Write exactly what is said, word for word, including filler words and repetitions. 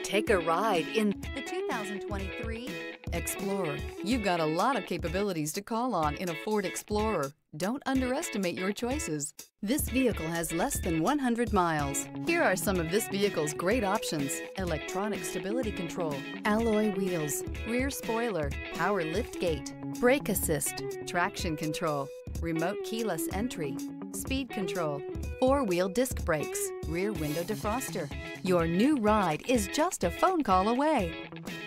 Take a ride in the two thousand twenty-three Explorer. You've got a lot of capabilities to call on in a Ford Explorer. Don't underestimate your choices. This vehicle has less than one hundred miles. Here are some of this vehicle's great options: electronic stability control, alloy wheels, rear spoiler, power lift gate, brake assist, traction control, remote keyless entry, speed control, four-wheel disc brakes, rear window defroster. Your new ride is just a phone call away.